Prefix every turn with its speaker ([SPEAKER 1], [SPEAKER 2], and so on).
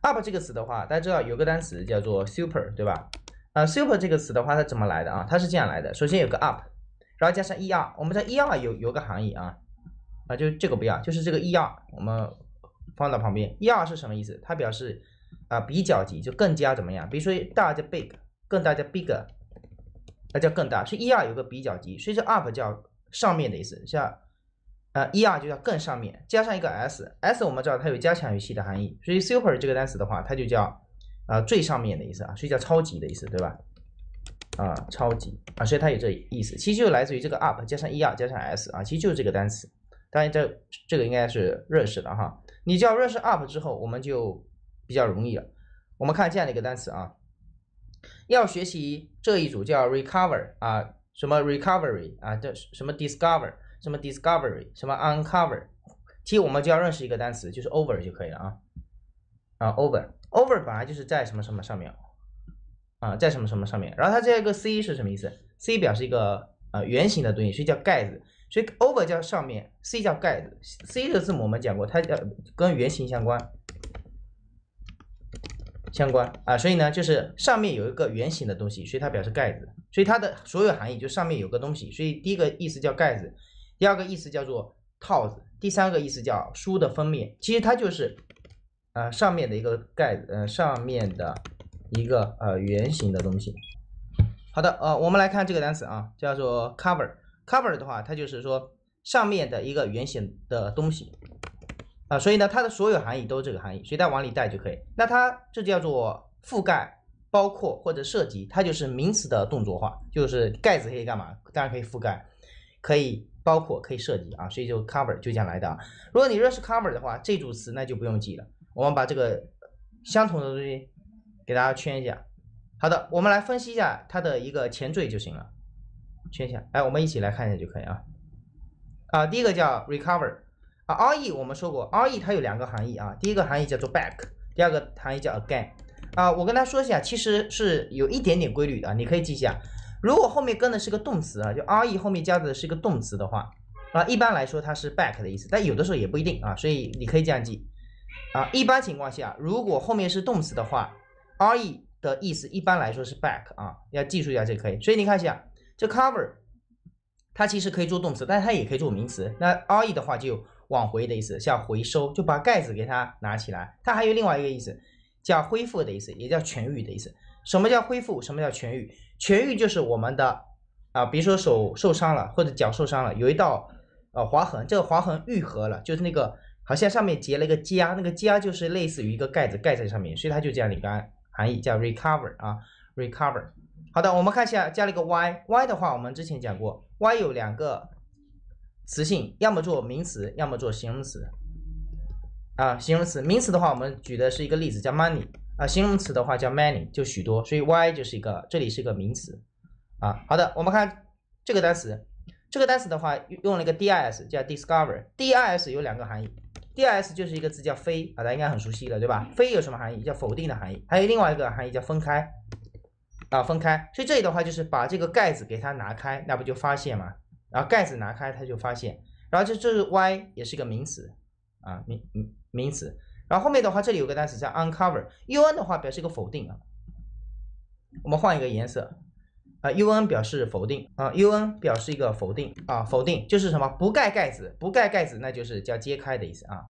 [SPEAKER 1] up 这个词的话，大家知道有个单词叫做 super， 对吧？super 这个词的话，它怎么来的啊？它是这样来的，首先有个 up， 然后加上 er， 我们知道 er 有个含义啊，就这个不要，就是这个 er， 我们放到旁边。er 是什么意思？它表示比较级，就更加怎么样？比如说大叫 big， 更大叫 bigger， 那叫更大，所以 er 有个比较级，所以这 up 叫上面的意思，像er 就叫更上面，加上一个 s，s 我们知道它有加强语气的含义，所以 super 这个单词的话，它就叫最上面的意思啊，所以叫超级的意思，对吧？超级所以它有这意思，其实就来自于这个 up 加上 er 加上 s 其实就是这个单词。当然这个应该是认识的哈，你只要认识 up 之后，我们就比较容易了。我们看这样的一个单词啊，要学习这一组叫 recover 什么 recovery 这什么 discover。什么 discovery， 什么 uncover， 其实我们就要认识一个单词，就是 over 就可以了over 本来就是在什么什么上面在什么什么上面，然后它这个 c 是什么意思 ？c 表示一个圆形的东西，所以叫盖子，所以 over 叫上面 ，c 叫盖子。c 这个字母我们讲过，它跟圆形相关所以呢就是上面有一个圆形的东西，所以它表示盖子，所以它的所有含义就上面有个东西，所以第一个意思叫盖子。第二个意思叫做套子，第三个意思叫书的封面，其实它就是上面的一个盖子，上面的一个圆形的东西。好的，我们来看这个单词叫做 cover。cover 的话，它就是说上面的一个圆形的东西所以呢，它的所有含义都是这个含义，所以它往里带就可以。那它这叫做覆盖、包括或者涉及，它就是名词的动作化，就是盖子可以干嘛？当然可以覆盖，可以包括，可以涉及所以就 cover 就这样来的如果你认识 cover 的话，这组词那就不用记了。我们把这个相同的东西给大家圈一下。好的，我们来分析一下它的一个前缀就行了，圈一下。我们一起来看一下就可以第一个叫 recover re 我们说过 re 它有两个含义第一个含义叫做 back， 第二个含义叫 again我跟大家说一下，其实是有一点点规律的你可以记一下。如果后面跟的是个动词就 re 后面加的是个动词的话一般来说它是 back 的意思，但有的时候也不一定所以你可以这样记一般情况下，如果后面是动词的话 re 的意思一般来说是 back 要记住一下这可以。所以你看一下这 cover 它其实可以做动词，但它也可以做名词。那 re 的话就有往回的意思，像回收，就把盖子给它拿起来。它还有另外一个意思叫恢复的意思，也叫痊愈的意思。什么叫恢复？什么叫痊愈？痊愈就是我们的比如说手受伤了或者脚受伤了，有一道划痕，这个划痕愈合了，就是那个好像上面结了一个痂，那个痂就是类似于一个盖子盖在上面，所以它就这样的一个含义叫 recover recover。 好的，我们看一下加了一个 y 的话我们之前讲过 y 有两个词性，要么做名词要么做形容词形容词。名词的话我们举的是一个例子叫 money形容词的话叫 many， 就许多，所以 y 就是一个，这里是一个名词好的，我们看这个单词，这个单词的话用了一个 dis 叫 discover。dis 有两个含义， dis 就是一个字叫非大家应该很熟悉了对吧？非有什么含义？叫否定的含义。还有另外一个含义叫分开分开。所以这里的话就是把这个盖子给它拿开，那不就发现吗？然后盖子拿开它就发现，然后这是 y 也是个名词名词。然后后面的话这里有个单词叫 uncover，un 的话表示一个否定我们换一个颜色un 表示否定un 表示一个否定否定就是什么？不盖盖子，不盖盖子那就是叫揭开的意思